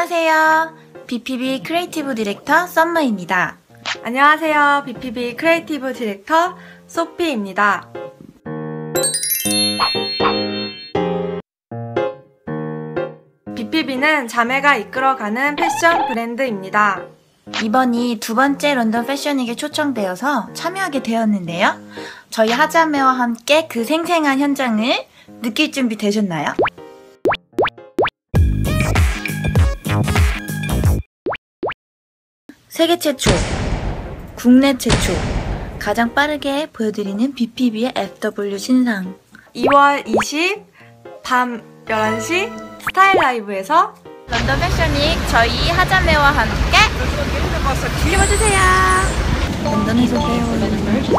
안녕하세요. BPB 크리에이티브 디렉터 썸머입니다. 안녕하세요. BPB 크리에이티브 디렉터 소피입니다. BPB는 자매가 이끌어가는 패션 브랜드입니다. 이번이 두 번째 런던 패션위크에 초청되어서 참여하게 되었는데요. 저희 하자매와 함께 그 생생한 현장을 느낄 준비 되셨나요? 세계 최초, 국내 최초, 가장 빠르게 보여드리는 BPB의 FW 신상. 2월 20 밤 11시 스타일 라이브에서 런던 패션위크 저희 하자매와 함께 지켜봐주세요. 런던에서 배워요.